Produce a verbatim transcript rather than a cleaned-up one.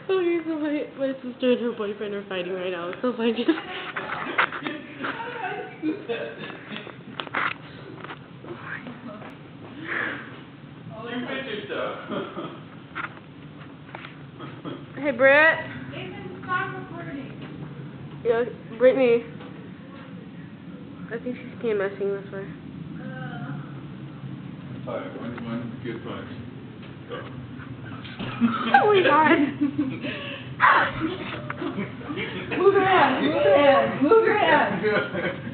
Okay, so my, my sister and her boyfriend are fighting right now, so I just... Hey, Britt. Ethan, stop recording. Yeah, Brittany. I think she's PMSing this way. Alright, one, one good punch. Go. Oh my god. Move your hand, move your hand, move your hand.